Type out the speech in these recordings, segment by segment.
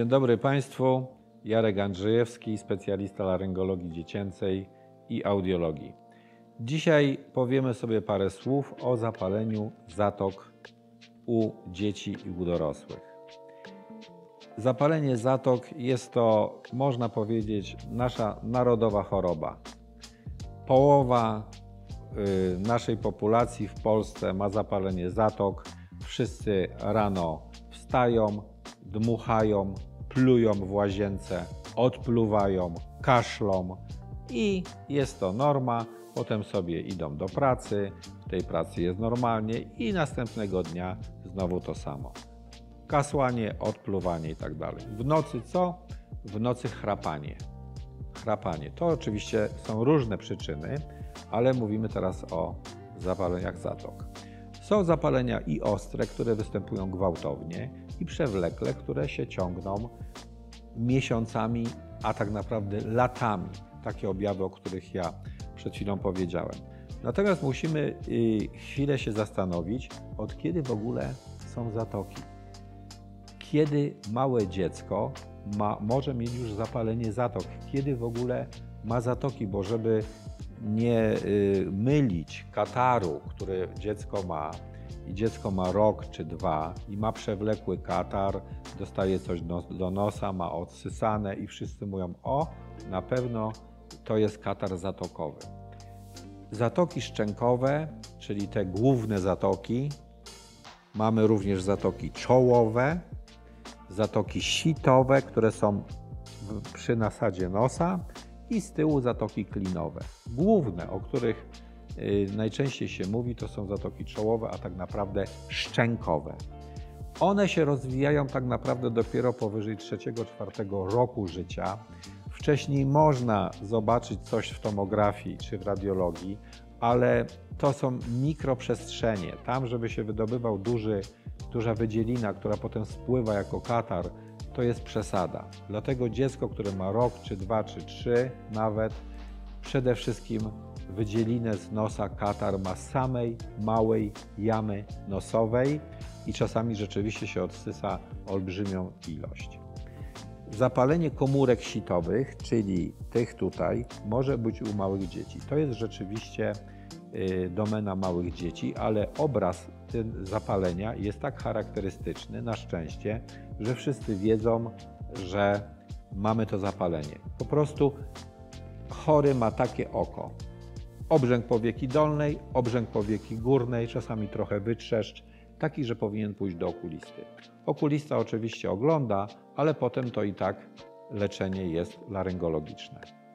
Dzień dobry Państwu, Jarek Andrzejewski, specjalista laryngologii dziecięcej i audiologii. Dzisiaj powiemy sobie parę słów o zapaleniu zatok u dzieci i u dorosłych. Zapalenie zatok jest to, można powiedzieć, nasza narodowa choroba. Połowa naszej populacji w Polsce ma zapalenie zatok. Wszyscy rano wstają, dmuchają, plują w łazience, odpluwają, kaszlą i jest to norma. Potem sobie idą do pracy, w tej pracy jest normalnie i następnego dnia znowu to samo. Kasłanie, odpluwanie i tak dalej. W nocy co? W nocy chrapanie. Chrapanie. To oczywiście są różne przyczyny, ale mówimy teraz o zapaleniach zatok. Są zapalenia i ostre, które występują gwałtownie, i przewlekle, które się ciągną miesiącami, a tak naprawdę latami. Takie objawy, o których ja przed chwilą powiedziałem. Natomiast musimy chwilę się zastanowić, od kiedy w ogóle są zatoki. Kiedy małe dziecko może mieć już zapalenie zatok? Kiedy w ogóle ma zatoki? Bo żeby nie mylić kataru, który dziecko ma, i dziecko ma rok czy dwa i ma przewlekły katar, dostaje coś do nosa, ma odsysane i wszyscy mówią: o, na pewno to jest katar zatokowy. Zatoki szczękowe, czyli te główne zatoki, mamy również zatoki czołowe, zatoki sitowe, które są przy nasadzie nosa, i z tyłu zatoki klinowe. Główne, o których najczęściej się mówi, to są zatoki czołowe, a tak naprawdę szczękowe. One się rozwijają tak naprawdę dopiero powyżej 3-4 roku życia. Wcześniej można zobaczyć coś w tomografii czy w radiologii, ale to są mikroprzestrzenie. Tam, żeby się wydobywał duża wydzielina, która potem spływa jako katar, to jest przesada. Dlatego dziecko, które ma rok, czy 2, czy 3 nawet, przede wszystkim wydzielinę z nosa, katar ma z samej małej jamy nosowej i czasami rzeczywiście się odsysa olbrzymią ilość. Zapalenie komórek sitowych, czyli tych tutaj, może być u małych dzieci. To jest rzeczywiście domena małych dzieci, ale obraz zapalenia jest tak charakterystyczny, na szczęście, że wszyscy wiedzą, że mamy to zapalenie. Po prostu chory ma takie oko. Obrzęk powieki dolnej, obrzęk powieki górnej, czasami trochę wytrzeszcz, taki, że powinien pójść do okulisty. Okulista oczywiście ogląda, ale potem to i tak leczenie jest laryngologiczne.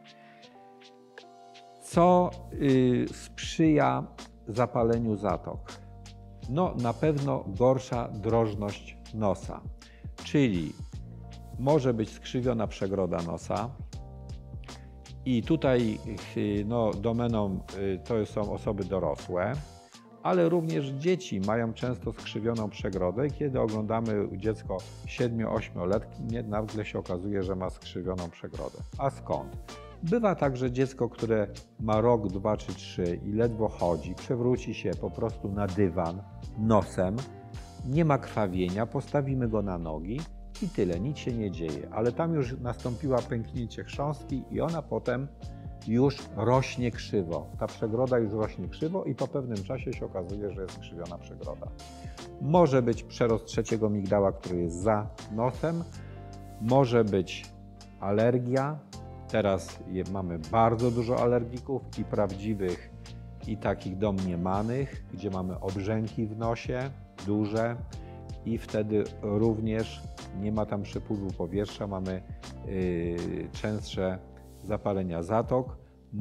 Co sprzyja zapaleniu zatok? No, na pewno gorsza drożność nosa, czyli może być skrzywiona przegroda nosa. I tutaj domeną to są osoby dorosłe, ale również dzieci mają często skrzywioną przegrodę. Kiedy oglądamy dziecko 7-8-letnie, nagle się okazuje, że ma skrzywioną przegrodę. A skąd? Bywa tak, że dziecko, które ma rok, 2 czy 3 i ledwo chodzi, przewróci się po prostu na dywan nosem, nie ma krwawienia, postawimy go na nogi i tyle, nic się nie dzieje. Ale tam już nastąpiło pęknięcie chrząstki i ona potem już rośnie krzywo. Ta przegroda już rośnie krzywo i po pewnym czasie się okazuje, że jest skrzywiona przegroda. Może być przerost trzeciego migdała, który jest za nosem. Może być alergia. Teraz mamy bardzo dużo alergików, i prawdziwych, i takich domniemanych, gdzie mamy obrzęki w nosie, duże, i wtedy również nie ma tam przepływu powietrza, mamy częstsze zapalenia zatok.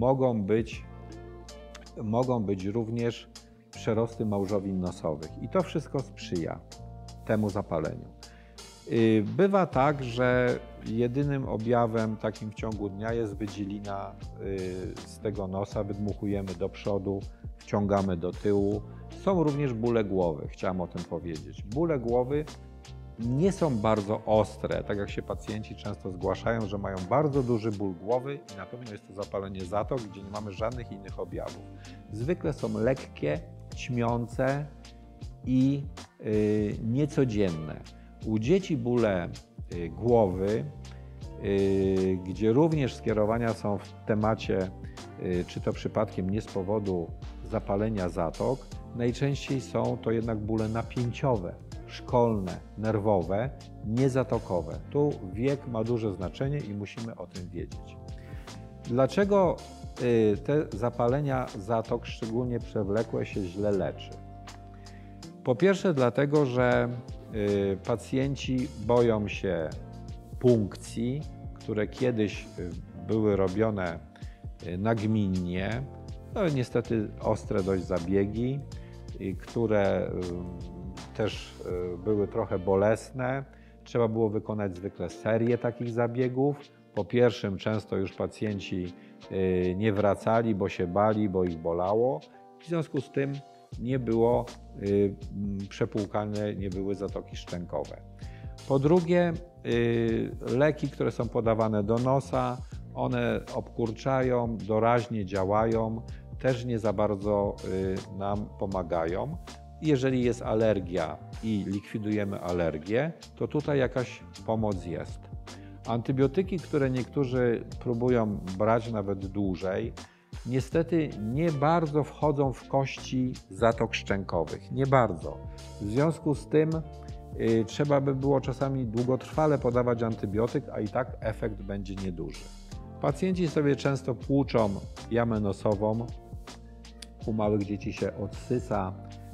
Mogą być również przerosty małżowin nosowych i to wszystko sprzyja temu zapaleniu. Bywa tak, że jedynym objawem takim w ciągu dnia jest wydzielina z tego nosa, wydmuchujemy do przodu, wciągamy do tyłu. Są również bóle głowy, chciałem o tym powiedzieć. Bóle głowy nie są bardzo ostre, tak jak się pacjenci często zgłaszają, że mają bardzo duży ból głowy i na pewno jest to zapalenie zatok, gdzie nie mamy żadnych innych objawów. Zwykle są lekkie, ćmiące i niecodzienne. U dzieci bóle głowy, gdzie również skierowania są w temacie, czy to przypadkiem nie z powodu zapalenia zatok, najczęściej są to jednak bóle napięciowe, szkolne, nerwowe, niezatokowe. Tu wiek ma duże znaczenie i musimy o tym wiedzieć. Dlaczego te zapalenia zatok, szczególnie przewlekłe, się źle leczy? Po pierwsze dlatego, że pacjenci boją się punkcji, które kiedyś były robione nagminnie. No niestety ostre dość zabiegi, które też były trochę bolesne. Trzeba było wykonać zwykle serię takich zabiegów. Po pierwszym często już pacjenci nie wracali, bo się bali, bo ich bolało. W związku z tym nie było przepłukane, nie były zatoki szczękowe. Po drugie, leki, które są podawane do nosa, one obkurczają, doraźnie działają, też nie za bardzo nam pomagają. Jeżeli jest alergia i likwidujemy alergię, to tutaj jakaś pomoc jest. Antybiotyki, które niektórzy próbują brać nawet dłużej, niestety nie bardzo wchodzą w kości zatok szczękowych. Nie bardzo. W związku z tym trzeba by było czasami długotrwale podawać antybiotyk, a i tak efekt będzie nieduży. Pacjenci sobie często płuczą jamę nosową. U małych dzieci się odsysa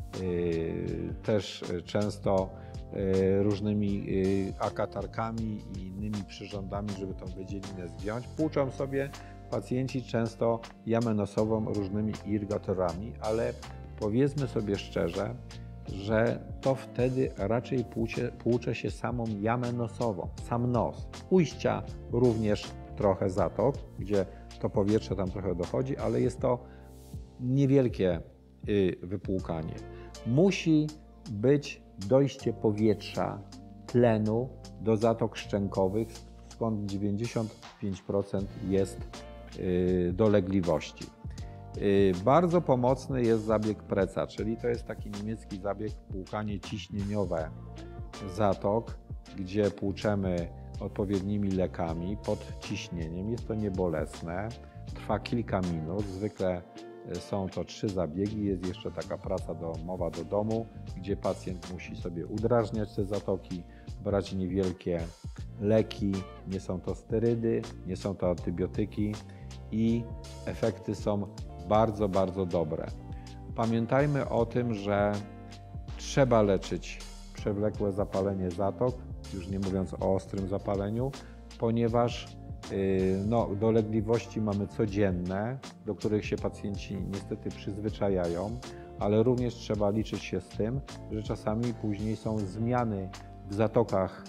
też często różnymi akatarkami i innymi przyrządami, żeby tą wydzielinę zdjąć. Płuczą sobie pacjenci często jamę nosową różnymi irygatorami, ale powiedzmy sobie szczerze, że to wtedy raczej płucze się samą jamę nosową, sam nos. Ujścia również trochę zatok, gdzie to powietrze tam trochę dochodzi, ale jest to niewielkie wypłukanie. Musi być dojście powietrza, tlenu do zatok szczękowych, skąd 95% jest dolegliwości. Bardzo pomocny jest zabieg Preca, czyli to jest taki niemiecki zabieg, płukanie ciśnieniowe zatok, gdzie płuczemy odpowiednimi lekami pod ciśnieniem. Jest to niebolesne, trwa kilka minut, zwykle są to 3 zabiegi. Jest jeszcze taka praca domowa do domu, gdzie pacjent musi sobie udrażniać te zatoki, brać niewielkie leki, nie są to sterydy, nie są to antybiotyki i efekty są bardzo, bardzo dobre. Pamiętajmy o tym, że trzeba leczyć przewlekłe zapalenie zatok, już nie mówiąc o ostrym zapaleniu, ponieważ dolegliwości mamy codzienne, do których się pacjenci niestety przyzwyczajają, ale również trzeba liczyć się z tym, że czasami później są zmiany w zatokach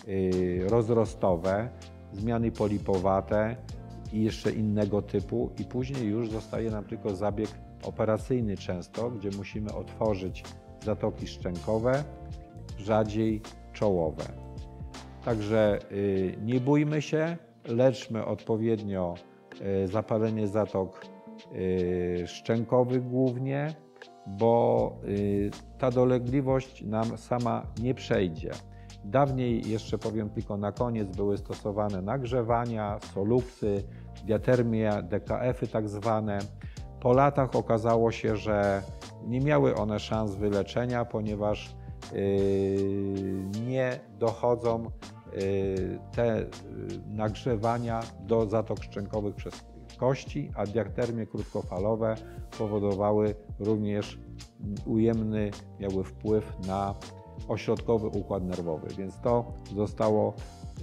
rozrostowe, zmiany polipowate i jeszcze innego typu i później już zostaje nam tylko zabieg operacyjny często, gdzie musimy otworzyć zatoki szczękowe, rzadziej czołowe. Także nie bójmy się, leczmy odpowiednio zapalenie zatok szczękowych głównie, bo ta dolegliwość nam sama nie przejdzie. Dawniej, jeszcze powiem tylko na koniec, były stosowane nagrzewania, soluksy, diatermia, DKF-y tak zwane. Po latach okazało się, że nie miały one szans wyleczenia, ponieważ nie dochodzą te nagrzewania do zatok szczękowych przez kości, a diatermie krótkofalowe powodowały również ujemny, miały wpływ na ośrodkowy układ nerwowy, więc to zostało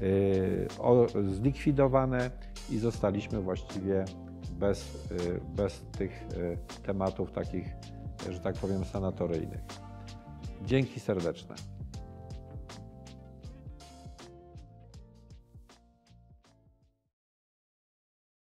zlikwidowane i zostaliśmy właściwie bez tych tematów takich, że tak powiem, sanatoryjnych. Dzięki serdeczne.